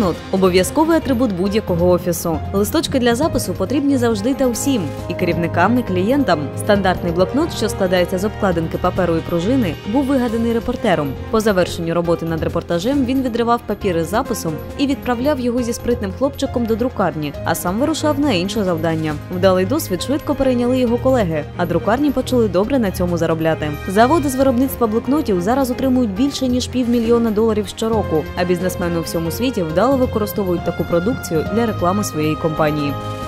Блокнот – обов'язковий атрибут будь-якого офісу. Листочки для запису потрібні завжди та всім – і керівникам, і клієнтам. Стандартний блокнот, що складається з обкладинки паперу і пружини, був вигаданий репортером. По завершенню роботи над репортажем він відривав папір із записом і відправляв його зі спритним хлопчиком до друкарні, а сам вирушав на інше завдання. Вдалий досвід швидко перейняли його колеги, а друкарні почали добре на цьому заробляти. Заводи з виробництва блокнотів зараз отримують більше, ніж $500 000 щороку, а бізнесмени у всьому світі вдало використовують таку продукцію для реклами своєї компанії.